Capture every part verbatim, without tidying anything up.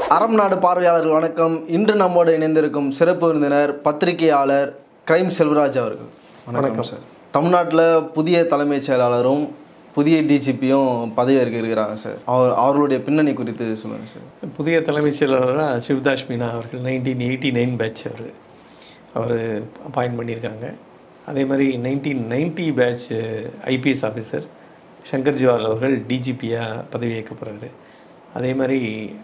அறம் நாடு பார்வையாளர்கள் வணக்கம். இன்று நம்மோடு இணைந்திருக்கும் சிறப்பு விருந்தினர் பத்திரிகையாளர் கிரைம் செல்வராஜ் அவர்கள். வணக்கம் சார். தமிழ்நாட்டில் புதிய தலைமைச் செயலாளரும் புதிய டிஜிபியும் பதவியேற்க இருக்கிறாங்க சார். அவர் அவர்களுடைய பின்னணி குறித்து சொல்லுங்கள் சார். புதிய தலைமைச் செயலாளராக சிவதாஸ் மீனா அவர்கள் நைன்டீன் எயிட்டி நைன் பேட்ச் அவர் அவர் அப்பாயின்ட் பண்ணியிருக்காங்க. அதே மாதிரி nineteen ninety batch IPS officer Shankar Jiwal அவர்கள் டிஜிபியாக பதவியேற்க போகிறாரு. அதே மாதிரி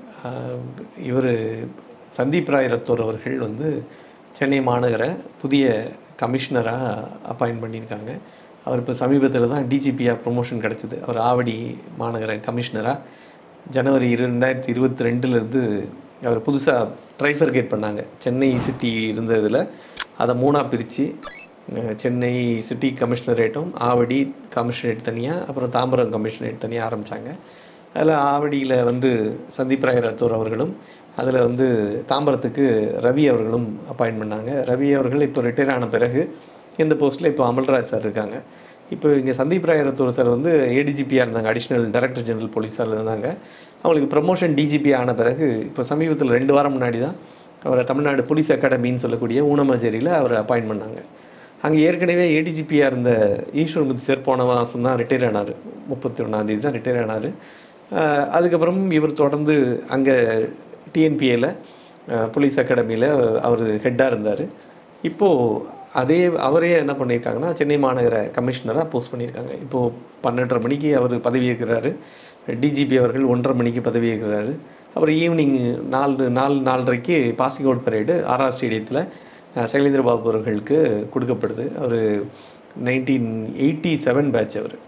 இவர் சந்தீப் ராய் ரத்தோர் அவர்கள் வந்து சென்னை மாநகர புதிய கமிஷனராக அப்பாயின்ட் பண்ணியிருக்காங்க. அவர் இப்போ சமீபத்தில் தான் டிஜிபியாக ப்ரொமோஷன் கிடச்சிது. அவர் ஆவடி மாநகர கமிஷனராக ஜனவரி ரெண்டாயிரத்தி இருபத்தி ரெண்டுலேருந்து அவர் புதுசாக ட்ரைஃபர்கேட் பண்ணாங்க. சென்னை சிட்டி இருந்ததில் அதை மூணாக பிரித்து சென்னை சிட்டி கமிஷனரேட்டும் ஆவடி கமிஷனரேட் தனியாக, அப்புறம் தாம்பரம் கமிஷனரேட் தனியாக ஆரம்பித்தாங்க. அதில் ஆவடியில் வந்து சந்தீப் ராய் ரத்தோர் அவர்களும், அதில் வந்து தாம்பரத்துக்கு ரவி அவர்களும் அப்பாயின்ட் பண்ணாங்க. ரவி அவர்கள் இப்போ ரிட்டையர் ஆன பிறகு இந்த போஸ்ட்டில் இப்போ அமல்ராஜ் சார் இருக்காங்க. இப்போ இங்கே சந்தீப் ராய் ரத்தோர் சார் வந்து ஏடிஜிபியாக இருந்தாங்க, அடிஷ்னல் டைரக்டர் ஜெனரல் போலீஸார் இருந்தாங்க. அவங்களுக்கு ப்ரமோஷன் டிஜிபி ஆன பிறகு இப்போ சமீபத்தில் ரெண்டு வாரம் முன்னாடி தான் அவரை தமிழ்நாடு போலீஸ் அகாடமின்னு சொல்லக்கூடிய ஊனமஞ்சேரியில் அவரை அப்பாயின்ட் பண்ணாங்க. அங்கே ஏற்கனவே ஏடிஜிபியாக இருந்த ஈஸ்வர்முத்து சார் போன மாதம் தான் ரிட்டையர் ஆனார். முப்பத்தி ஒன்றாந்தேதி தான் ரிட்டையர் ஆனார். அதுக்கப்புறம் இவர் தொடர்ந்து அங்கே டிஎன்பிஏல போலீஸ் அகாடமியில் அவர் ஹெட்டாக இருந்தார். இப்போது அதே அவரே என்ன பண்ணியிருக்காங்கன்னா சென்னை மாநகர கமிஷனராக போஸ்ட் பண்ணியிருக்காங்க. இப்போது பன்னெண்டரை மணிக்கு அவர் பதவியேற்கிறாரு. டிஜிபி அவர்கள் ஒன்றரை மணிக்கு பதவியேற்கிறாரு. அப்புறம் ஈவினிங் நாலு நாலு நாலரைக்கு பாசிங் அவுட் பரேடு ஆர்ஆர் ஸ்டேடியத்தில் சைலேந்திர பாபு அவர்களுக்கு கொடுக்கப்படுது. அவர் நைன்டீன் எயிட்டி செவன் பேட்ச் அவர்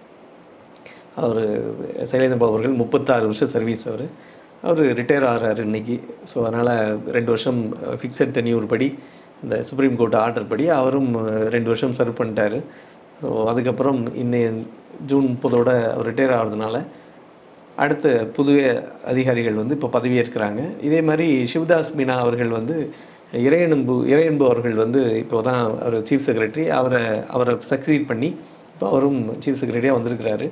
அவர் சைலேந்திர பாபு அவர்கள் முப்பத்தாறு வருஷம் சர்வீஸ். அவர் அவர் ரிட்டையர் ஆகிறாரு இன்றைக்கி. ஸோ அதனால் ரெண்டு வருஷம் ஃபிக்ஸட் டென்யூர் படி இந்த சுப்ரீம் கோர்ட் ஆர்டர் படி அவரும் ரெண்டு வருஷம் சர்வ் பண்ணிட்டார். ஸோ அதுக்கப்புறம் இன்னும் ஜூன் முப்பதோடு அவர் ரிட்டையர் ஆகிறதுனால அடுத்த புதிய அதிகாரிகள் வந்து இப்போ பதவியேற்கிறாங்க. இதே மாதிரி சிவதாஸ் மீனா அவர்கள் வந்து இறையன்பு இறையன்பு அவர்கள் வந்து இப்போ தான் அவர் சீஃப் செக்ரட்டரி, அவரை அவரை சக்சீட் பண்ணி இப்போ அவரும் சீஃப் செக்ரட்டரியாக வந்திருக்கிறாரு.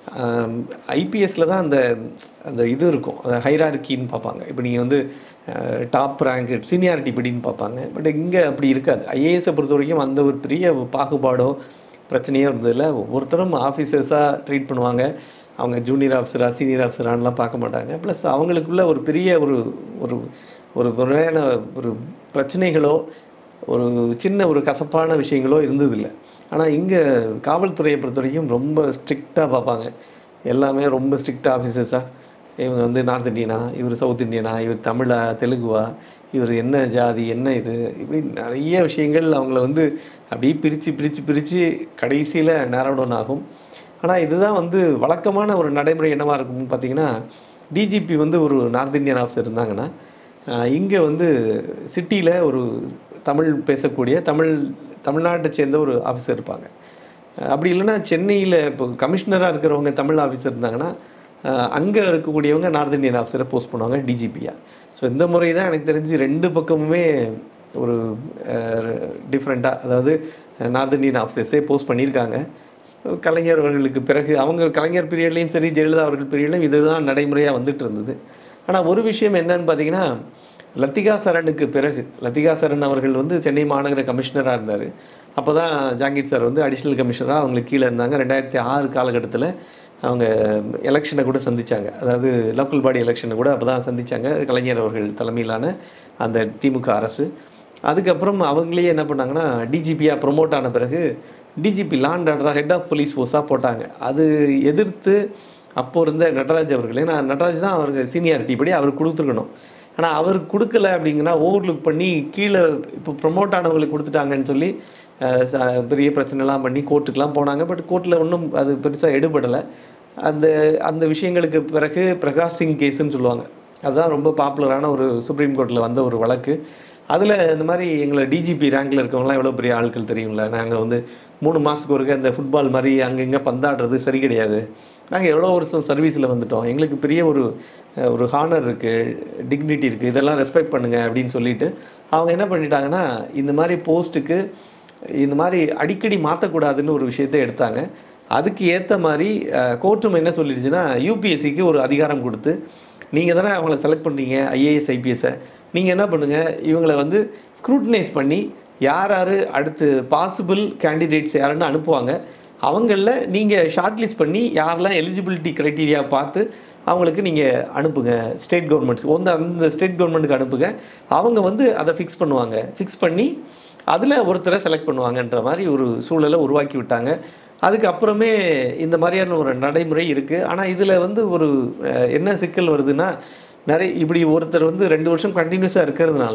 ஐபிஎஸ்சில் தான் அந்த அந்த இது இருக்கும், அந்த ஹைரார்கின்னு பார்ப்பாங்க. இப்போ நீங்கள் வந்து டாப் ரேங்க் சீனியாரிட்டி படின்னு பார்ப்பாங்க. பட் இங்கே அப்படி இருக்காது. ஐஏஎஸை பொறுத்த வரைக்கும் அந்த ஒரு பெரிய பாகுபாடோ பிரச்சனையோ இருந்ததில்ல. ஒவ்வொருத்தரும் ஆஃபீஸர்ஸாக ட்ரீட் பண்ணுவாங்க. அவங்க ஜூனியர் ஆஃபீஸராக சீனியர் ஆஃபீஸரானலாம் பார்க்க மாட்டாங்க. ப்ளஸ் அவங்களுக்குள்ள ஒரு பெரிய ஒரு ஒரு ஒரு முறையான ஒரு பிரச்சனைகளோ ஒரு சின்ன ஒரு கசப்பான விஷயங்களோ இருந்ததில்லை. ஆனால் இங்கே காவல்துறையை பொறுத்த வரைக்கும் ரொம்ப ஸ்ட்ரிக்டாக பார்ப்பாங்க. எல்லாமே ரொம்ப ஸ்ட்ரிக்ட் ஆஃபீஸர்ஸாக, இவங்க வந்து நார்த் இந்தியனா, இவர் சவுத் இந்தியனா, இவர் தமிழா தெலுங்குவா, இவர் என்ன ஜாதி என்ன இது, இப்படி நிறைய விஷயங்கள் அவங்கள வந்து அப்படியே பிரித்து பிரித்து பிரித்து கடைசியில் நேரோடவுன் ஆகும். ஆனால் இதுதான் வந்து வழக்கமான ஒரு நடைமுறை என்னவாக இருக்கும்னு பார்த்தீங்கன்னா, டிஜிபி வந்து ஒரு நார்த் இந்தியன் ஆஃபீஸர் இருந்தாங்கன்னா, இங்கே வந்து சிட்டியில் ஒரு தமிழ் பேசக்கூடிய தமிழ் தமிழ்நாட்டை சேர்ந்த ஒரு ஆஃபீஸர் இருப்பாங்க. அப்படி இல்லைன்னா சென்னையில் இப்போ கமிஷனராக இருக்கிறவங்க தமிழ் ஆஃபீஸர் இருந்தாங்கன்னா அங்கே இருக்கக்கூடியவங்க நார்த் இந்தியன் ஆஃபீஸரை போஸ்ட் பண்ணுவாங்க டிஜிபியாக. ஸோ இந்த முறை தான் எனக்கு தெரிஞ்சு ரெண்டு பக்கமுமே ஒரு டிஃப்ரெண்ட்டாக, அதாவது நார்த் இந்தியன் ஆஃபீஸர்ஸே போஸ்ட் பண்ணியிருக்காங்க. கலைஞர் அவர்களுக்கு பிறகு அவங்க கலைஞர் பீரியட்லேயும் சரி, ஜெயலலிதா அவர்கள் பீரியட்லையும் இதுதான் நடைமுறையாக வந்துட்டு இருந்தது. ஆனால் ஒரு விஷயம் என்னன்னு பார்த்தீங்கன்னா, லத்திகா சரணுக்கு பிறகு லத்திகா சரண் அவர்கள் வந்து சென்னை மாநகர கமிஷனராக இருந்தார். அப்போ தான் ஜாங்கீர் சார் வந்து அடிஷ்னல் கமிஷனராக அவங்களுக்கு கீழே இருந்தாங்க. ரெண்டாயிரத்தி ஆறு காலகட்டத்தில் அவங்க எலெக்ஷனை கூட சந்தித்தாங்க. அதாவது லோக்கல் பாடி எலெக்ஷனை கூட அப்போ தான் சந்தித்தாங்க கலைஞர் அவர்கள் தலைமையிலான அந்த திமுக அரசு. அதுக்கப்புறம் அவங்களே என்ன பண்ணாங்கன்னா, டிஜிபியாக ப்ரொமோட் ஆன பிறகு டிஜிபி லாண்ட் ஆர்டராக ஹெட் ஆஃப் போலீஸ் ஃபோர்ஸாக போட்டாங்க. அது எதிர்த்து அப்போ இருந்த நடராஜ் அவர்கள், ஏன்னா நடராஜ் தான் அவருக்கு சீனியாரிட்டி படி அவர் கொடுத்துருக்கணும். ஆனால் அவர் கொடுக்கல அப்படிங்கன்னா ஓவர்லுக் பண்ணி கீழே இப்போ ப்ரொமோட் ஆனவங்களுக்கு கொடுத்துட்டாங்கன்னு சொல்லி பெரிய பிரச்சனைலாம் பண்ணி கோர்ட்டுக்கெலாம் போனாங்க. பட் கோர்ட்டில் ஒன்றும் அது பெருசாக எடுபடலை. அந்த அந்த விஷயங்களுக்கு பிறகு பிரகாஷ் சிங் கேஸுன்னு சொல்லுவாங்க, அதுதான் ரொம்ப பாப்புலரான ஒரு சுப்ரீம் கோர்ட்டில் வந்த ஒரு வழக்கு. அதில் இந்த மாதிரி எங்களை டிஜிபி ரேங்கில் இருக்கவங்களாம் எவ்வளோ பெரிய ஆட்கள் தெரியுங்களா, நாங்கள் வந்து மூணு மாதத்துக்கு ஒருக்க இந்த ஃபுட்பால் மாதிரி அங்கங்கே பந்தாடுறது சரி கிடையாது, நாங்கள் எவ்வளோ வருஷம் சர்வீஸில் வந்துட்டோம், எங்களுக்கு பெரிய ஒரு ஒரு ஹானர் இருக்குது, டிக்னிட்டி இருக்குது, இதெல்லாம் ரெஸ்பெக்ட் பண்ணுங்கள் அப்படின்னு சொல்லிட்டு அவங்க என்ன பண்ணிட்டாங்கன்னா, இந்த மாதிரி போஸ்ட்டுக்கு இந்த மாதிரி அடிக்கடி மாற்றக்கூடாதுன்னு ஒரு விஷயத்தை எடுத்தாங்க. அதுக்கு ஏற்ற மாதிரி கோர்ட்டும் என்ன சொல்லிடுச்சுன்னா, யூபிஎஸ்சிக்கு ஒரு அதிகாரம் கொடுத்து நீங்கள் தானே அவங்கள செலக்ட் பண்ணுறீங்க ஐஏஎஸ் ஐபிஎஸ்ஸை. நீங்கள் என்ன பண்ணுங்கள், இவங்களை வந்து ஸ்க்ரூட்டனைஸ் பண்ணி யார் யார் அடுத்து பாசிபிள் கேண்டிடேட்ஸ் யாருன்னு அனுப்புவாங்க. அவங்களில் நீங்கள் ஷார்ட் லிஸ்ட் பண்ணி யாரெல்லாம் எலிஜிபிலிட்டி க்ரைட்டீரியா பார்த்து அவங்களுக்கு நீங்கள் அனுப்புங்க ஸ்டேட் கவர்மெண்ட்ஸ் வந்து அந்த ஸ்டேட் கவர்மெண்ட்டுக்கு அனுப்புங்க. அவங்க வந்து அதை ஃபிக்ஸ் பண்ணுவாங்க. ஃபிக்ஸ் பண்ணி அதில் ஒருத்தரை செலக்ட் பண்ணுவாங்கன்ற மாதிரி ஒரு சூழலை உருவாக்கி விட்டாங்க. அதுக்கப்புறமே இந்த மாதிரியான ஒரு நடைமுறை இருக்குது. ஆனால் இதில் வந்து ஒரு என்ன சிக்கல் வருதுன்னா, நிறைய இப்படி ஒருத்தர் வந்து ரெண்டு வருஷம் கண்டினியூஸாக இருக்கிறதுனால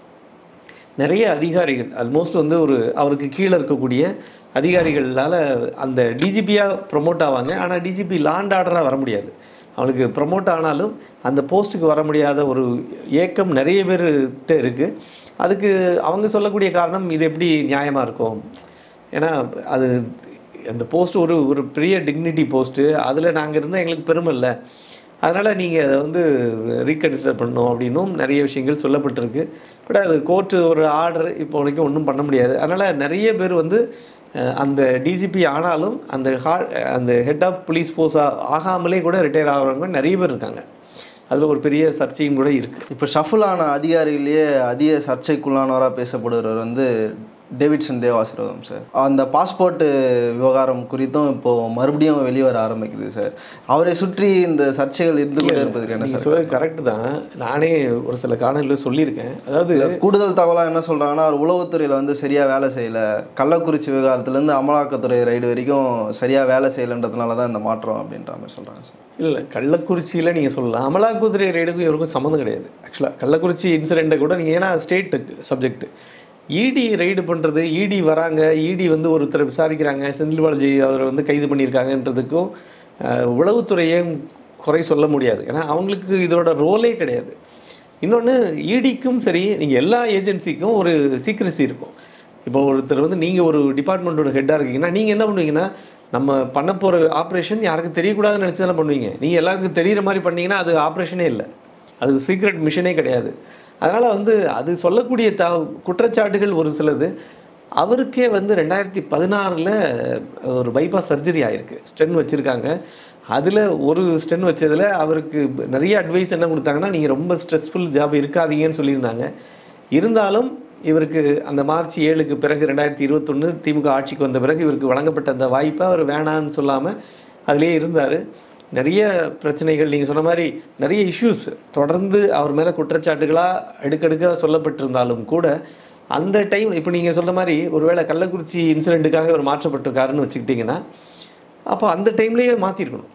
நிறைய அதிகாரிகள் ஆல்மோஸ்ட் வந்து ஒரு அவருக்கு கீழே இருக்கக்கூடிய அதிகாரிகளால் அந்த டிஜிபியாக ப்ரொமோட் ஆவாங்க. ஆனால் டிஜிபி லாண்ட் ஆர்டராக வர முடியாது. அவனுக்கு ப்ரொமோட் ஆனாலும் அந்த போஸ்ட்டுக்கு வர முடியாத ஒரு ஏக்கம் நிறைய பேர்கிட்ட இருக்குது. அதுக்கு அவங்க சொல்லக்கூடிய காரணம் இது எப்படி நியாயமாக இருக்கும், ஏன்னா அது அந்த போஸ்ட் ஒரு ஒரு பெரிய டிக்னிட்டி போஸ்ட்டு, அதில் நாங்கள் இருந்தால் எங்களுக்கு பெருமை இல்லை, அதனால் நீங்கள் அதை வந்து ரீகன்சிடர் பண்ணணும் அப்படின்னும் நிறைய விஷயங்கள் சொல்லப்பட்டிருக்கு. பட் அது கோர்ட்டு ஒரு ஆர்டர் இப்போ வரைக்கும் ஒன்றும் பண்ண முடியாது. அதனால் நிறைய பேர் வந்து அந்த டிஜிபி ஆனாலும் அந்த ஹா அந்த ஹெட் ஆஃப் போலீஸ் ஃபோர்ஸாக ஆகாமலே கூட ரிட்டையர் ஆகிறவங்க நிறைய பேர் இருக்காங்க. அதில் ஒரு பெரிய சர்ச்சையும் கூட இருக்குது. இப்போ ஷஃபில் ஆன அதிகாரிகளே அதிக சர்ச்சைக்குள்ளானவராக பேசப்படுகிறவர் வந்து டேவிட்சன் தேவாசீர்வாதம் சார். அந்த பாஸ்போர்ட் விவகாரம் குறித்தும் இப்போது மறுபடியும் வெளிவர ஆரம்பிக்குது சார். அவரை சுற்றி இந்த சர்ச்சைகள் இருந்து கொண்டே இருப்பதுக்கு என்ன சார்? சொல்வது கரெக்டு தான். நானே ஒரு சில காணொலியில் சொல்லியிருக்கேன். அதாவது கூடுதல் தகவலாக என்ன சொல்கிறாங்கன்னா, அவர் உளவுத்துறையில் வந்து சரியாக வேலை செய்யலை, கள்ளக்குறிச்சி விவகாரத்துலேருந்து அமலாக்கத்துறை ரைடு வரைக்கும் சரியாக வேலை செய்யலைன்றதுனால தான் இந்த மாற்றம் அப்படின்ற மாதிரி சொல்கிறாங்க சார். இல்லை, கள்ளக்குறிச்சியில் நீங்கள் சொல்லலாம், அமலாக்கத்துறை ரைடுக்கும் இவருக்கும் சம்மந்தம் கிடையாது. ஆக்சுவலாக கள்ளக்குறிச்சி இன்சிடெண்ட்டை கூட நீங்கள் ஏன்னா ஸ்டேட்டு சப்ஜெக்ட் இடி ரைடு பண்ணுறது, இடி வராங்க, இடி வந்து ஒருத்தரை விசாரிக்கிறாங்க, செந்தில் பாலாஜி அவரை வந்து கைது பண்ணியிருக்காங்கன்றதுக்கும் உளவுத்துறையே குறை சொல்ல முடியாது. ஏன்னா அவங்களுக்கு இதோட ரோலே கிடையாது. இன்னொன்று இடிக்கும் சரி, நீங்கள் எல்லா ஏஜென்சிக்கும் ஒரு சீக்ரெசி இருக்கும். இப்போ ஒருத்தர் வந்து நீங்கள் ஒரு டிபார்ட்மெண்ட்டோட ஹெட்டாக இருக்கீங்கன்னா நீங்கள் என்ன பண்ணுவீங்கன்னா, நம்ம பண்ண போகிற ஆப்ரேஷன் யாருக்கும் தெரியக்கூடாதுன்னு நினச்சி தானே பண்ணுவீங்க. நீங்கள் எல்லாருக்கும் தெரிகிற மாதிரி பண்ணிங்கன்னா அது ஆப்ரேஷனே இல்லை, அது சீக்ரெட் மிஷனே கிடையாது. அதனால் வந்து அது சொல்லக்கூடிய த குற்றச்சாட்டுகள் ஒரு சிலது. அவருக்கே வந்து ரெண்டாயிரத்தி பதினாறில் ஒரு பைபாஸ் சர்ஜரி ஆகிருக்கு, ஸ்டென் வச்சுருக்காங்க. அதில் ஒரு ஸ்டென் வச்சதில் அவருக்கு நிறைய அட்வைஸ் என்ன கொடுத்தாங்கன்னா, நீங்கள் ரொம்ப ஸ்ட்ரெஸ்ஃபுல் ஜாப் இருக்காதீங்கன்னு சொல்லியிருந்தாங்க. இருந்தாலும் இவருக்கு அந்த மார்ச் ஏழுக்கு பிறகு ரெண்டாயிரத்தி இருபத்தொன்று திமுக ஆட்சிக்கு வந்த பிறகு இவருக்கு வழங்கப்பட்ட அந்த வாய்ப்பை அவர் வேணான்னு சொல்லாமல் அதிலே இருந்தார். நிறைய பிரச்சனைகள் நீங்கள் சொன்ன மாதிரி நிறைய இஷ்யூஸ் தொடர்ந்து அவர் மேலே குற்றச்சாட்டுகளாக அடுக்கடுக்காக சொல்லப்பட்டிருந்தாலும் கூட அந்த டைம் இப்போ நீங்கள் சொல்கிற மாதிரி ஒருவேளை கள்ளக்குறிச்சி இன்சிடெண்ட்டுக்காக அவர் மாற்றப்பட்டிருக்காருன்னு வச்சுக்கிட்டிங்கன்னா அப்போ அந்த டைம்லேயே மாற்றிருக்கணும்.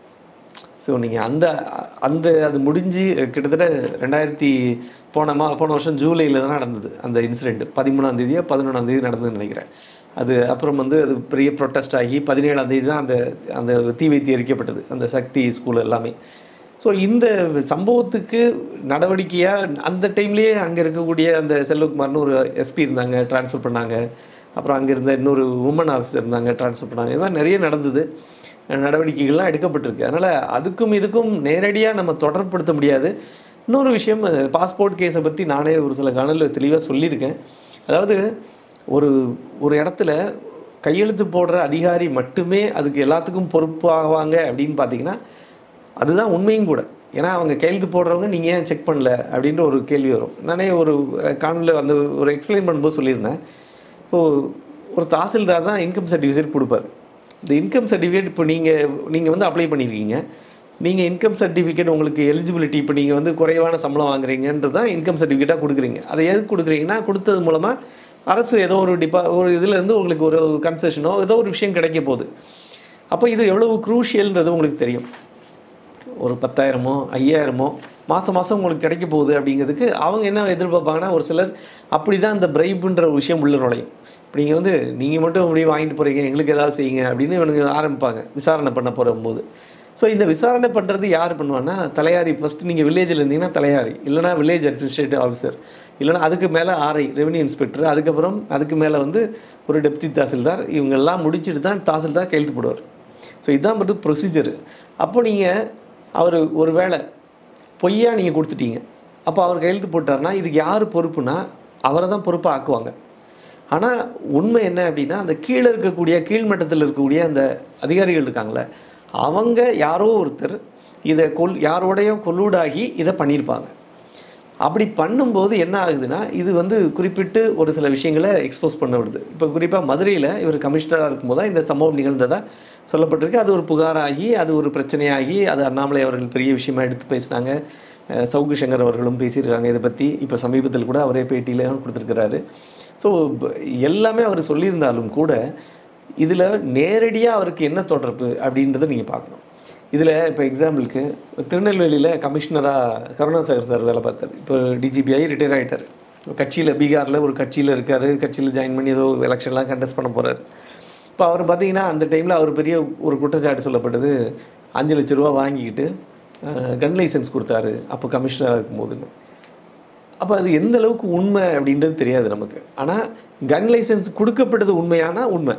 ஸோ நீங்கள் அந்த அந்த அது முடிஞ்சு கிட்டத்தட்ட ரெண்டாயிரத்தி போன மா போன வருஷம் ஜூலையில் தான் நடந்தது அந்த இன்சிடெண்ட். பதிமூணாம் தேதியோ பதினொன்றாம் தேதி நடந்ததுன்னு நினைக்கிறேன். அது அப்புறம் வந்து அது பெரிய ப்ரொட்டஸ்ட் ஆகி பதினேழாம் தேதி தான் அந்த அந்த தீ வைத்து எரிக்கப்பட்டது அந்த சக்தி ஸ்கூல் எல்லாமே. ஸோ இந்த சம்பவத்துக்கு நடவடிக்கையாக அந்த டைம்லேயே அங்கே இருக்கக்கூடிய அந்த செல்வகுமார்னு ஒரு எஸ்பி இருந்தாங்க, ட்ரான்ஸ்ஃபர் பண்ணாங்க. அப்புறம் அங்கே இருந்த இன்னொரு உமன் ஆஃபீஸர் இருந்தாங்க, ட்ரான்ஸ்ஃபர் பண்ணாங்க. இது மாதிரி நிறைய நடந்தது, நடவடிக்கைகள்லாம் எடுக்கப்பட்டிருக்கு. அதனால் அதுக்கும் இதுக்கும் நேரடியாக நம்ம தொடர்புபடுத்த முடியாது. இன்னொரு விஷயம், பாஸ்போர்ட் கேஸை பற்றி நானே ஒரு சில காணொலியில் தெளிவாக சொல்லியிருக்கேன். அதாவது ஒரு ஒரு இடத்துல கையெழுத்து போடுற அதிகாரி மட்டுமே அதுக்கு எல்லாத்துக்கும் பொறுப்பாவாங்க அப்படின்னு பார்த்தீங்கன்னா அதுதான் உண்மையும் கூட. ஏன்னா அவங்க கையெழுத்து போடுறவங்க நீங்கள் ஏன் செக் பண்ணல அப்படின்ற ஒரு கேள்வி வரும். நானே ஒரு காணொலியில் அந்த ஒரு எக்ஸ்பிளைன் பண்ணும்போது சொல்லியிருந்தேன். இப்போது ஒரு தாசில்தார் தான் இன்கம் சர்டிஃபிகேட் கொடுப்பார். இந்த இன்கம் சர்டிஃபிகேட் இப்போ நீங்கள் நீங்கள் வந்து அப்ளை பண்ணியிருக்கீங்க, நீங்கள் இன்கம் சர்டிஃபிகேட் உங்களுக்கு எலிஜிபிலிட்டி இப்போ நீங்கள் வந்து குறைவான சம்பளம் வாங்குறீங்கன்றது தான் இன்கம் சர்டிஃபிகேட்டாக கொடுக்குறீங்க. அதை எதுக்கு கொடுக்குறீங்கன்னா, கொடுத்தது மூலமாக அரசு ஏதோ ஒரு டிபா ஒரு இதுலேருந்து உங்களுக்கு ஒரு கன்செஷனோ ஏதோ ஒரு விஷயம் கிடைக்க போகுது. அப்போ இது எவ்வளவு க்ரூஷியல்ன்றது உங்களுக்கு தெரியும். ஒரு பத்தாயிரமோ ஐயாயிரமோ மாதம் மாதம் உங்களுக்கு கிடைக்க போகுது அப்படிங்கிறதுக்கு அவங்க என்ன எதிர்பார்ப்பாங்கன்னா, ஒரு சிலர் அப்படி தான் இந்த பிரைப்புன்ற ஒரு விஷயம் உள்ள நுழையும். இப்போ நீங்கள் வந்து நீங்கள் மட்டும் அப்படியே வாங்கிட்டு போகிறீங்க, எங்களுக்கு ஏதாவது செய்யுங்க அப்படின்னு இவனுக்கு ஆரம்பிப்பாங்க விசாரணை பண்ண போகும்போது. ஸோ இந்த விசாரணை பண்ணுறது யார் பண்ணுவான்னா, தலையாரி. ஃபஸ்ட்டு நீங்கள் வில்லேஜில் இருந்தீங்கன்னா தலையாரி, இல்லைனா வில்லேஜ் அட்மினிஸ்ட்ரேட்டிவ் ஆஃபீஸர், இல்லைனா அதுக்கு மேலே ஆர்ஐ ரெவன்யூ இன்ஸ்பெக்டர், அதுக்கப்புறம் அதுக்கு மேலே வந்து ஒரு டெப்டி தாசில்தார். இவங்கெல்லாம் முடிச்சுட்டு தான் தாசில்தார் கையெழுத்து போடுவார். ஸோ இதுதான் வந்து ப்ரொசீஜரு. அப்போ நீங்கள் அவர் ஒரு வேளை பொய்யா நீங்கள் கொடுத்துட்டீங்க, அப்போ அவர் கையெழுத்து போட்டார்னா இதுக்கு யார் பொறுப்புனா அவரை தான் பொறுப்பாக ஆக்குவாங்க. ஆனால் உண்மை என்ன அப்படின்னா, அந்த கீழே இருக்கக்கூடிய கீழ்மட்டத்தில் இருக்கக்கூடிய அந்த அதிகாரிகள் இருக்காங்களே, அவங்க யாரோ ஒருத்தர் இதை கொல் யாரோடையும் கொல்லூடாகி இதை பண்ணியிருப்பாங்க. அப்படி பண்ணும்போது என்ன ஆகுதுன்னா, இது வந்து குறிப்பிட்டு ஒரு சில விஷயங்களை எக்ஸ்போஸ் பண்ண விடுது. இப்போ குறிப்பாக மதுரையில் இவர் கமிஷனராக இருக்கும்போது தான் இந்த சம்பவம் நிகழ்ந்ததாக சொல்லப்பட்டிருக்கு. அது ஒரு புகாராகி, அது ஒரு பிரச்சனையாகி, அது அண்ணாமலை அவர்கள் பெரிய விஷயமா எடுத்து பேசினாங்க. சவுக்கு சங்கர் அவர்களும் பேசியிருக்காங்க இதை பற்றி. இப்போ சமீபத்தில் கூட அவரே பேட்டியிலும் கொடுத்துருக்கிறாரு. ஸோ எல்லாமே அவர் சொல்லியிருந்தாலும் கூட இதில் நேரடியாக அவருக்கு என்ன தொடர்பு அப்படின்றத நீங்கள் பார்க்கணும். இதில் இப்போ எக்ஸாம்பிளுக்கு திருநெல்வேலியில் கமிஷனராக கருணாசேகர் சார் வேலை பார்த்தார். இப்போ டிஜிபிஐ ரிட்டையர் ஆகிட்டார். கட்சியில் பீகாரில் ஒரு கட்சியில் இருக்கார். கட்சியில் ஜாயின் பண்ணி ஏதோ எலெக்ஷன்லாம் கண்டெஸ்ட் பண்ண போகிறார். இப்போ அவர் பார்த்தீங்கன்னா அந்த டைமில் அவர் பெரிய ஒரு குற்றச்சாட்டு சொல்லப்பட்டது, அஞ்சு லட்ச ரூபா வாங்கிக்கிட்டு கன் லைசன்ஸ் கொடுத்தாரு அப்போ கமிஷனராக இருக்கும்போதுன்னு. அப்போ அது எந்த அளவுக்கு உண்மை அப்படின்றது தெரியாது நமக்கு. ஆனால் கன் லைசன்ஸ் கொடுக்கப்பட்டது உண்மையான உண்மை.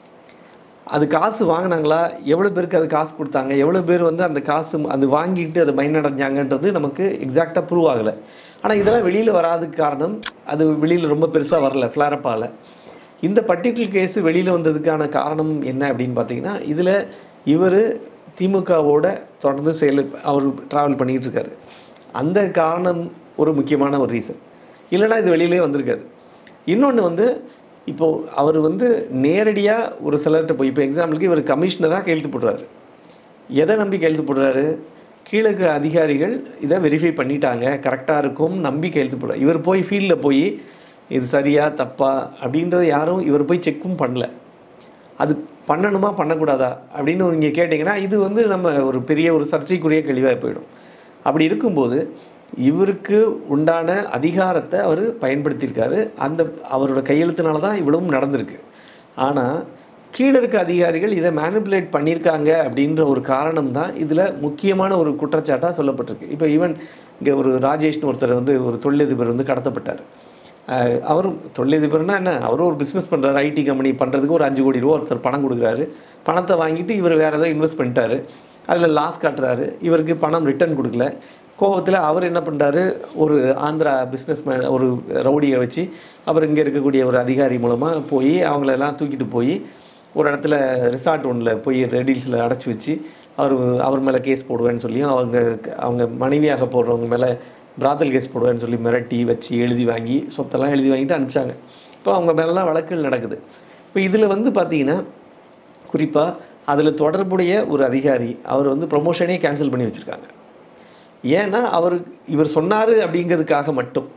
அது காசு வாங்கினாங்களா, எவ்வளோ பேருக்கு அது காசு கொடுத்தாங்க, எவ்வளோ பேர் வந்து அந்த காசு அது வாங்கிட்டு அதை பயனடைஞ்சாங்கன்றது நமக்கு எக்ஸாக்டாக ப்ரூவ் ஆகலை. ஆனால் இதெல்லாம் வெளியில் வராதுக்கு காரணம் அது வெளியில் ரொம்ப பெருசாக வரல, ஃப்ளாரப்பால். இந்த பர்டிகுலர் கேஸு வெளியில் வந்ததுக்கான காரணம் என்ன அப்படின்னு பார்த்தீங்கன்னா, இதில் இவர் திமுகவோட தொடர்ந்து செயல் அவர் ட்ராவல் பண்ணிக்கிட்டு இருக்காரு. அந்த காரணம் ஒரு முக்கியமான ஒரு ரீசன். இல்லைனா இது வெளியிலே வந்திருக்காது. இன்னொன்று வந்து இப்போது அவர் வந்து நேரடியாக ஒரு சிலர்கிட்ட போய், இப்போ எக்ஸாம்பிளுக்கு இவர் கமிஷனராக கையெழுத்து போடுறாரு. எதை நம்பி கையெழுத்து போடுறாரு? கீழே இருக்கிற அதிகாரிகள் இதை வெரிஃபை பண்ணிட்டாங்க, கரெக்டாக இருக்கும் நம்பி கையெழுத்து போடுறாரு. இவர் போய் ஃபீல்டில் போய் இது சரியா தப்பா அப்படின்றத யாரும் இவர் போய் செக்கும் பண்ணல. அது பண்ணணுமா பண்ணக்கூடாதா அப்படின்னு நீங்கள் கேட்டிங்கன்னா இது வந்து நம்ம ஒரு பெரிய ஒரு சர்ச்சைக்குரிய கேள்வியாக போயிடும். அப்படி இருக்கும்போது இவருக்கு உண்டான அதிகாரத்தை அவர் பயன்படுத்தியிருக்காரு. அந்த அவரோட கையெழுத்தினால தான் இவ்வளவும் நடந்திருக்கு. ஆனால் கீழே இருக்க அதிகாரிகள் இதை மேனிப்புலேட் பண்ணியிருக்காங்க அப்படின்ற ஒரு காரணம் தான் இதில் முக்கியமான ஒரு குற்றச்சாட்டாக சொல்லப்பட்டிருக்கு. இப்போ ஈவன் இங்கே ஒரு ராஜேஷ்னு ஒருத்தர் வந்து ஒரு தொழிலதிபர் வந்து கடத்தப்பட்டார். அவரும் தொழிலதிபர்னா என்ன, அவரும் ஒரு பிஸ்னஸ் பண்ணுறாரு, ஐடி கம்பெனி பண்ணுறதுக்கு ஒரு அஞ்சு கோடி ரூபா ஒருத்தர் பணம் கொடுக்குறாரு. பணத்தை வாங்கிட்டு இவர் வேறு ஏதோ இன்வெஸ்ட் பண்ணிட்டாரு, அதில் லாஸ் காட்டுறாரு, இவருக்கு பணம் ரிட்டர்ன் கொடுக்கல. கோபத்தில் அவர் என்ன பண்ணுறாரு, ஒரு ஆந்திரா பிஸ்னஸ் மேன் ஒரு ரவுடியை வச்சு அவர் இங்கே இருக்கக்கூடிய ஒரு அதிகாரி மூலமாக போய் அவங்களெல்லாம் தூக்கிட்டு போய் ஒரு இடத்துல ரிசார்ட் ஒன்றில் போய் ரெடில்ஸில் அடைச்சி வச்சு அவர் அவர் மேலே கேஸ் போடுவேன்னு சொல்லி அவங்க அவங்க மனைவியாக போடுறவங்க மேலே பிராத்தல் கேஸ் போடுவேன்னு சொல்லி மிரட்டி வச்சு எழுதி வாங்கி சொத்தெல்லாம் எழுதி வாங்கிட்டு அனுப்பிச்சாங்க. இப்போ அவங்க மேலாம் வழக்குகள் நடக்குது. இப்போ இதில் வந்து பார்த்திங்கன்னா குறிப்பாக அதில் தொடர்புடைய ஒரு அதிகாரி அவர் வந்து ப்ரொமோஷனே கேன்சல் பண்ணி வச்சுருக்காங்க. ஏன்னா அவர் இவர் சொன்னார் அப்படிங்கிறதுக்காக மட்டும்.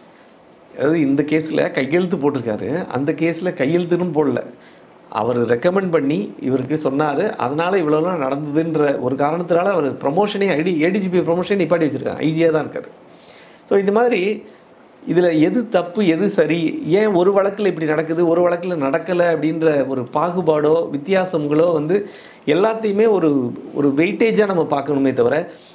அதாவது இந்த கேஸில் கையெழுத்து போட்டிருக்காரு, அந்த கேஸில் கையெழுத்துன்னு போடல, அவர் ரெக்கமெண்ட் பண்ணி இவருக்கு சொன்னார், அதனால் இவ்வளோலாம் நடந்ததுன்ற ஒரு காரணத்தினால அவர் ப்ரொமோஷனே ஐடி ஏடிஜிபி ப்ரொமோஷனே நிப்பாட்டி வச்சுருக்காங்க. ஐஜியாக தான் இருக்கார். ஸோ இந்த மாதிரி இதில் எது தப்பு எது சரி, ஏன் ஒரு வழக்கில் இப்படி நடக்குது ஒரு வழக்கில் நடக்கலை அப்படின்ற ஒரு பாகுபாடோ வித்தியாசங்களோ வந்து எல்லாத்தையுமே ஒரு ஒரு வெயிட்டேஜாக நம்ம பார்க்கணுமே தவிர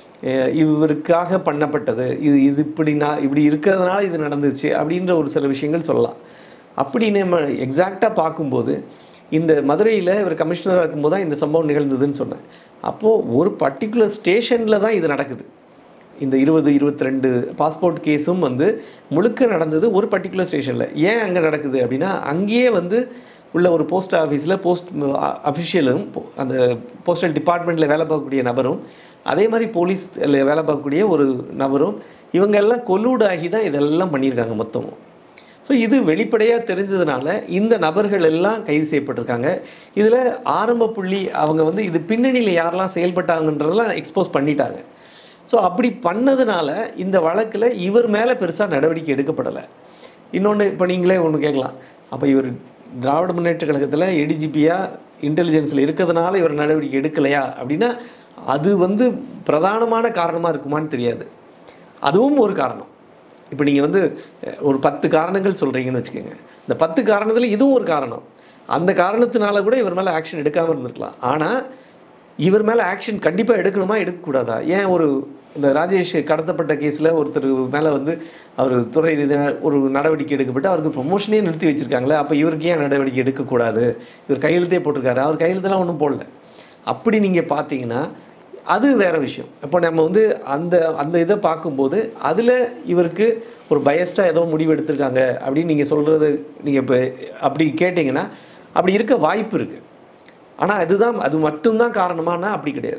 இவருக்காக பண்ணப்பட்டது இது இது இப்படி நான் இப்படி இருக்கிறதுனால இது நடந்துச்சு அப்படின்ற ஒரு சில விஷயங்கள் சொல்லலாம். அப்படி நம்ம எக்ஸாக்டாக பார்க்கும்போது இந்த மதுரையில் இவர் கமிஷனராக இருக்கும்போது தான் இந்த சம்பவம் நிகழ்ந்ததுன்னு சொன்னேன். அப்போது ஒரு பர்டிகுலர் ஸ்டேஷனில் தான் இது நடக்குது. இந்த இருபது இருபத்தி ரெண்டு பாஸ்போர்ட் கேஸும் வந்து முழுக்க நடந்தது ஒரு பர்டிகுலர் ஸ்டேஷனில். ஏன் அங்கே நடக்குது அப்படின்னா, அங்கேயே வந்து உள்ள ஒரு போஸ்ட் ஆஃபீஸில் போஸ்ட் அஃபிஷியலும் அந்த போஸ்டல் டிபார்ட்மெண்ட்டில் வேலை பார்க்கக்கூடிய நபரும் அதே மாதிரி போலீஸில் வேலை பார்க்கக்கூடிய ஒரு நபரும் இவங்க எல்லாம் கொல்லூடாகி தான் இதெல்லாம் பண்ணியிருக்காங்க மொத்தமும். ஸோ இது வெளிப்படையாக தெரிஞ்சதுனால இந்த நபர்கள் எல்லாம் கைது செய்யப்பட்டிருக்காங்க. இதில் ஆரம்ப புள்ளி அவங்க வந்து இது பின்னணியில் யாரெல்லாம் செயல்பட்டாங்கன்றதெல்லாம் எக்ஸ்போஸ் பண்ணிட்டாங்க. ஸோ அப்படி பண்ணதுனால இந்த வழக்கில் இவர் மேலே பெருசாக நடவடிக்கை எடுக்கப்படலை. இன்னொன்று இப்போ நீங்களே ஒன்று கேட்கலாம், அப்போ இவர் திராவிட முன்னேற்ற கழகத்தில் ஏடிஜிபியாக இன்டெலிஜென்ஸில் இருக்கிறதுனால இவர் நடவடிக்கை எடுக்கலையா அப்படின்னா அது வந்து பிரதானமான காரணமாக இருக்குமான்னு தெரியாது. அதுவும் ஒரு காரணம். இப்போ நீங்கள் வந்து ஒரு பத்து காரணங்கள் சொல்கிறீங்கன்னு வச்சுக்கோங்க, இந்த பத்து காரணத்தில் இதுவும் ஒரு காரணம். அந்த காரணத்தினால கூட இவர் மேலே ஆக்ஷன் எடுக்காமல் இருந்திருக்கலாம். ஆனால் இவர் மேலே ஆக்ஷன் கண்டிப்பாக எடுக்கணுமா எடுக்கக்கூடாதா? ஏன் ஒரு இந்த ராஜேஷ் கடத்தப்பட்ட கேஸில் ஒருத்தர் மேலே வந்து அவர் துறை ரீதியான ஒரு நடவடிக்கை எடுக்கப்பட்டு அவருக்கு ப்ரொமோஷனே நிறுத்தி வச்சுருக்காங்களே, அப்போ இவருக்கு ஏன் நடவடிக்கை எடுக்கக்கூடாது? இவர் கையெழுத்தே போட்டிருக்காரு, அவர் கையெழுத்தெல்லாம் ஒன்றும் போடல. அப்படி நீங்கள் பார்த்தீங்கன்னா அது வேறு விஷயம். இப்போ நம்ம வந்து அந்த அந்த இதை பார்க்கும்போது அதில் இவருக்கு ஒரு பயஸ்டாக ஏதோ முடிவு எடுத்திருக்காங்க அப்படின்னு நீங்கள் சொல்கிறது நீங்கள் இப்போ அப்படி கேட்டிங்கன்னா அப்படி இருக்க வாய்ப்பு இருக்குது. ஆனால் அதுதான் அது மட்டும்தான் காரணமானா அப்படி கிடையாது.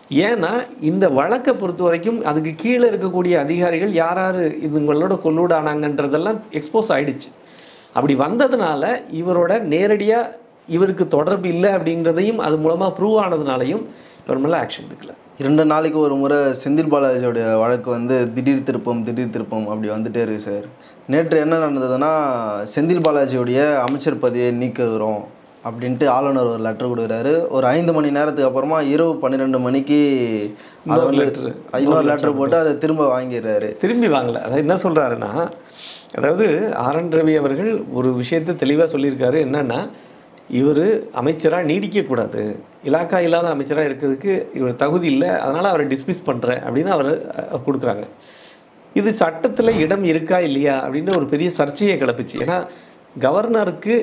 ஏன்னா இந்த வழக்கை பொறுத்த வரைக்கும் அதுக்கு கீழே இருக்கக்கூடிய அதிகாரிகள் யார் யார் இவங்களோட கொல்லூட ஆனாங்கன்றதெல்லாம் எக்ஸ்போஸ் ஆகிடுச்சு. அப்படி வந்ததுனால இவரோட நேரடியாக இவருக்கு தொடர்பு இல்லை அப்படிங்கிறதையும் அது மூலமாக ப்ரூவ் ஆனதுனாலையும் இவர் மேலே ஆக்ஷன் எடுக்கல. இரண்டு நாளைக்கு ஒரு முறை செந்தில் பாலாஜியோடைய வழக்கு வந்து திடீர் திருப்பம் திடீர் திருப்பம் அப்படி வந்துட்டே இருக்குது சார். நேற்று என்ன நடந்ததுன்னா, செந்தில் பாலாஜியோடைய அமைச்சர் பதவியை நீக்குகிறோம் அப்படின்ட்டு ஆளுநர் ஒரு லெட்டர் கொடுக்குறாரு. ஒரு ஐந்து மணி நேரத்துக்கு அப்புறமா இரவு பன்னிரெண்டு மணிக்கு அதை வந்து இன்னொரு லெட்டர் போட்டு அதை திரும்ப வாங்கிடுறாரு. திரும்பி வாங்கலை. அதை என்ன சொல்கிறாருன்னா, அதாவது ஆர் என் ரவி அவர்கள் ஒரு விஷயத்தை தெளிவாக சொல்லியிருக்காரு. என்னென்னா, இவர் அமைச்சராக நீடிக்கக்கூடாது, இலாக்கா இல்லாத அமைச்சராக இருக்கிறதுக்கு இவர் தகுதி இல்லை, அதனால் அவரை டிஸ்மிஸ் பண்ணுறேன் அப்படின்னு அவர் கொடுக்குறாங்க. இது சட்டத்தில் இடம் இருக்கா இல்லையா அப்படின்னு ஒரு பெரிய சர்ச்சையை கிளப்பிச்சு. ஏன்னா கவர்னருக்கு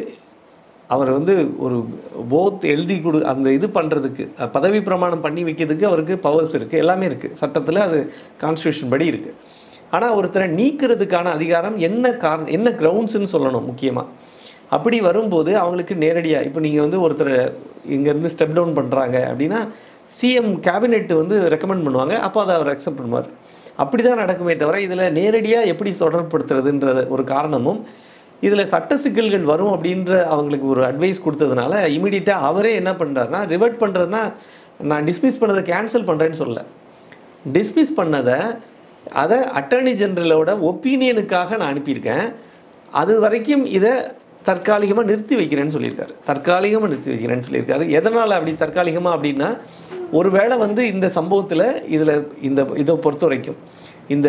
அவர் வந்து ஒரு போத் எழுதி கொடு அந்த இது பண்ணுறதுக்கு பதவி பிரமாணம் பண்ணி வைக்கிறதுக்கு அவருக்கு பவர்ஸ் இருக்குது, எல்லாமே இருக்குது சட்டத்தில், அது கான்ஸ்டியூஷன் படி இருக்குது. ஆனால் ஒருத்தரை நீக்கிறதுக்கான அதிகாரம் என்ன காரணம், என்ன கிரவுண்ட்ஸ்ன்னு சொல்லணும் முக்கியமாக. அப்படி வரும்போது அவங்களுக்கு நேரடியாக இப்போ நீங்கள் வந்து ஒருத்தர் இங்கேருந்து ஸ்டெப் டவுன் பண்ணுறாங்க அப்படின்னா சிஎம் கேபினெட் வந்து ரெக்கமெண்ட் பண்ணுவாங்க, அப்போ அதை அவர் அக்செப்ட் பண்ணுவார். அப்படி தான் நடக்குமே தவிர இதில் நேரடியாக எப்படி தொடர்புப்படுத்துறதுன்ற ஒரு காரணமும் இதில் சட்ட சிக்கல்கள் வரும் அப்படின்ற அவங்களுக்கு ஒரு அட்வைஸ் கொடுத்ததுனால இமீடியட்டாக அவரே என்ன பண்ணுறாருனா, ரிவர்ட் பண்ணுறதுனா நான் டிஸ்மிஸ் பண்ணதை கேன்சல் பண்ணுறேன்னு சொல்லலை, டிஸ்மிஸ் பண்ணதை அதை அட்டர்னி ஜெனரலோட ஒப்பீனியனுக்காக நான் அனுப்பியிருக்கேன், அது வரைக்கும் இதை தற்காலிகமாக நிறுத்தி வைக்கிறேன்னு சொல்லியிருக்காரு. தற்காலிகமாக நிறுத்தி வைக்கிறேன்னு சொல்லியிருக்காரு. எதனால் அப்படி தற்காலிகமாக அப்படின்னா, ஒருவேளை வந்து இந்த சம்பவத்தில் இதில் இந்த இதை பொறுத்த வரைக்கும் இந்த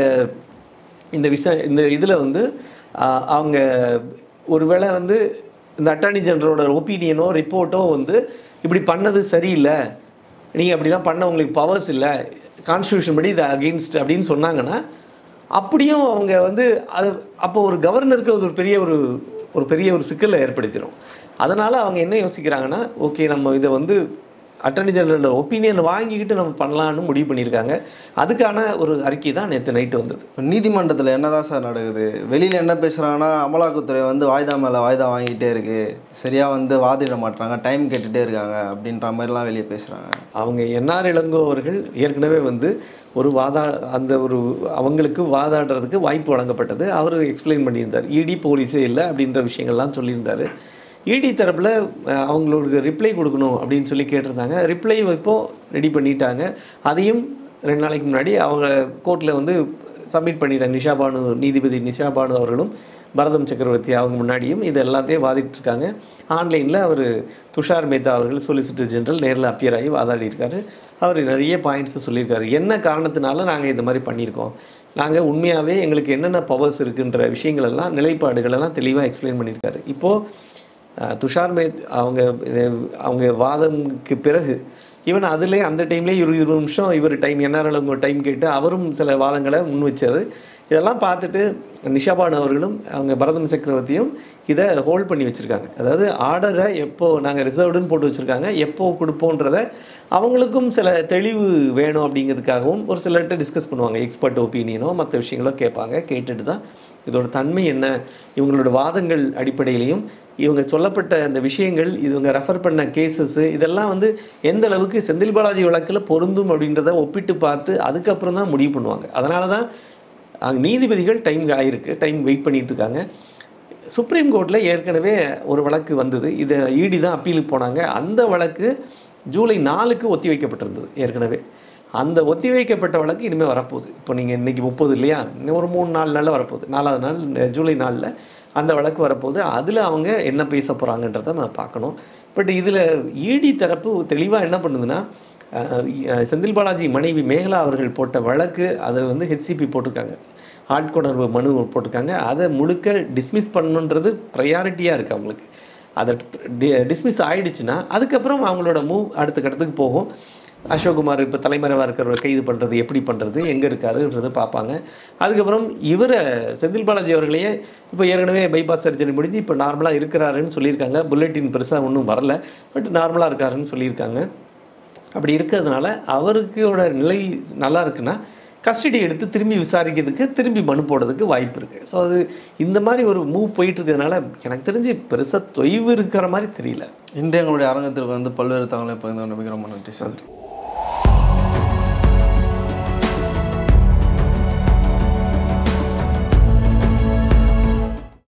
இந்த விஷயம் இந்த இதில் வந்து அவங்க ஒருவேளை வந்து இந்த அட்டார்னி ஜெனரலோட ஒப்பீனியனோ ரிப்போர்ட்டோ வந்து இப்படி பண்ணது சரியில்லை, நீங்கள் அப்படிலாம் பண்ண உங்களுக்கு பவர்ஸ் இல்லை, கான்ஸ்டியூஷன் படி இது அகெயின்ஸ்ட் அப்படின்னு சொன்னாங்கன்னா, அப்படியும் அவங்க வந்து அது அப்போ ஒரு கவர்னருக்கு அது ஒரு பெரிய ஒரு ஒரு பெரிய ஒரு சிக்கலை ஏற்படுத்திடும். அதனால் அவங்க என்ன யோசிக்கிறாங்கன்னா, ஓகே நம்ம இதை வந்து அட்டர்னி ஜெனரலோட ஒப்பீனியன் வாங்கிக்கிட்டு நம்ம பண்ணலான்னு முடிவு பண்ணியிருக்காங்க. அதுக்கான ஒரு அறிக்கை தான் நேற்று நைட்டு வந்தது. நீதிமன்றத்தில் என்ன தான் சார் நடக்குது? வெளியில் என்ன பேசுகிறாங்கன்னா, அமலாக்கத்துறை வந்து வாய்தா மேலே வாய்தா வாங்கிட்டே இருக்குது, சரியாக வந்து வாதிட மாட்டாங்க, டைம் கேட்டுகிட்டே இருக்காங்க அப்படின்ற மாதிரிலாம் வெளியே பேசுகிறாங்க. அவங்க என்ஆர் இளங்கோ அவர்கள் ஏற்கனவே வந்து ஒரு வாதா அந்த ஒரு அவங்களுக்கு வாதாடுறதுக்கு வாய்ப்பு வழங்கப்பட்டது. அவர் எக்ஸ்பிளைன் பண்ணியிருந்தார், இடி போலீஸே இல்லை அப்படின்ற விஷயங்கள்லாம் சொல்லியிருந்தார். இடி தரப்பில் அவங்களுக்கு ரிப்ளை கொடுக்கணும் அப்படின்னு சொல்லி கேட்டிருந்தாங்க. ரிப்ளை இப்போது ரெடி பண்ணிட்டாங்க. அதையும் ரெண்டு நாளைக்கு முன்னாடி அவங்க கோர்ட்டில் வந்து சப்மிட் பண்ணிட்டாங்க. நிஷா பானு, நீதிபதி நிஷா பானு அவர்களும் பரதம் சக்கரவர்த்தி அவங்க முன்னாடியும் இது எல்லாத்தையும் வாதிட்டுருக்காங்க. ஆன்லைனில் அவர் துஷார் மேத்தா அவர்கள் சொலிசிட்டர் ஜெனரல் நேரில் அப்பியர் ஆகி வாதாடி இருக்கார். அவர் நிறைய பாயிண்ட்ஸை சொல்லியிருக்காரு. என்ன காரணத்தினால நாங்கள் இந்த மாதிரி பண்ணியிருக்கோம், நாங்கள் உண்மையாகவே எங்களுக்கு என்னென்ன பவர்ஸ் இருக்குன்ற விஷயங்களெல்லாம் நிலைப்பாடுகளெல்லாம் தெளிவாக எக்ஸ்பிளைன் பண்ணியிருக்காரு. இப்போது துஷார் மேத் அவங்க அவங்க வாதம்க்கு பிறகு ஈவன் அதுலேயே அந்த டைம்லேயே இருபது இருபது நிமிஷம் இவர் டைம் என்ஆர் இளங்கோ டைம் கேட்டு அவரும் சில வாதங்களை முன் வச்சார். இதெல்லாம் பார்த்துட்டு நிஷாபான் அவர்களும் அவங்க பரதம் சக்கரவர்த்தியும் இதை ஹோல்ட் பண்ணி வச்சுருக்காங்க. அதாவது ஆர்டரை எப்போது நாங்கள் ரிசர்வ்டுன்னு போட்டு வச்சுருக்காங்க, எப்போது கொடுப்போன்றதை அவங்களுக்கும் சில தெளிவு வேணும் அப்படிங்கிறதுக்காகவும் ஒரு சிலர்கிட்ட டிஸ்கஸ் பண்ணுவாங்க. எக்ஸ்பர்ட் ஒப்பீனியனோ மற்ற விஷயங்களோ கேட்பாங்க. கேட்டுட்டு தான் இதோட தன்மை என்ன, இவங்களோட வாதங்கள் அடிப்படையிலையும் இவங்க சொல்லப்பட்ட அந்த விஷயங்கள், இவங்க ரெஃபர் பண்ண கேசஸ்ஸு இதெல்லாம் வந்து எந்த அளவுக்கு செந்தில் பாலாஜி வழக்கில் பொருந்தும் அப்படின்றத ஒப்பிட்டு பார்த்து அதுக்கப்புறம் தான் முடிவு பண்ணுவாங்க. அதனால தான் அங்கே நீதிபதிகள் டைம் ஆகிருக்கு, டைம் வெயிட் பண்ணிகிட்டு இருக்காங்க. சுப்ரீம் கோர்ட்டில் ஏற்கனவே ஒரு வழக்கு வந்தது, இதை ஈடி தான் அப்பீலுக்கு போனாங்க. அந்த வழக்கு ஜூலை நாலுக்கு ஒத்தி வைக்கப்பட்டிருந்தது ஏற்கனவே. அந்த ஒத்தி வைக்கப்பட்ட வழக்கு இனிமேல் வரப்போகுது. இப்போ நீங்கள் இன்றைக்கி முப்பது இல்லையா, இன்னும் ஒரு மூணு நாலு நாளில் வரப்போகுது. நாலாவது நாள் ஜூலை நாலில் அந்த வழக்கு வரப்போகுது. அதில் அவங்க என்ன பேச போகிறாங்கன்றதை நான் பார்க்கணும். பட் இதில் ஈடி தரப்பு தெளிவாக என்ன பண்ணுதுன்னா, செந்தில் பாலாஜி மனைவி மேகலா அவர்கள் போட்ட வழக்கு அதை வந்து ஹெச்சிபி போட்டிருக்காங்க, ஆட்கொணர்வு மனு போட்டிருக்காங்க. அதை முழுக்க டிஸ்மிஸ் பண்ணணுன்றது ப்ரையாரிட்டியாக இருக்குது அவங்களுக்கு. அதை டி டிஸ்மிஸ் ஆகிடுச்சுன்னா அதுக்கப்புறம் அவங்களோட மூவ் அடுத்த கட்டத்துக்கு போகும். அசோக்குமார் இப்போ தலைமறைவாக இருக்கிற கைது பண்ணுறது, எப்படி பண்ணுறது, எங்கே இருக்காருன்றது பார்ப்பாங்க. அதுக்கப்புறம் இவரை செந்தில் பாலாஜி அவர்களையே இப்போ ஏற்கனவே பைபாஸ் சர்ஜரி முடிஞ்சு இப்போ நார்மலாக இருக்கிறாருன்னு சொல்லியிருக்காங்க. புல்லட்டின் பெருசாக ஒன்றும் வரல, பட் நார்மலாக இருக்காருன்னு சொல்லியிருக்காங்க. அப்படி இருக்கிறதுனால அவருக்கோட நிலை நல்லா இருக்குன்னா கஸ்டடி எடுத்து திரும்பி விசாரிக்கிறதுக்கு திரும்பி மனு போடுறதுக்கு வாய்ப்பு இருக்குது. ஸோ அது இந்த மாதிரி ஒரு மூவ் போயிட்டு இருக்கிறதுனால எனக்கு தெரிஞ்சு பெருசாக தொய்வு இருக்கிற மாதிரி தெரியல. இன்று எங்களுடைய அரங்கத்திற்கு வந்து பல்வேறு தகவலை பகிர்ந்து கொண்டு மிக ரொம்ப நன்றி சார்.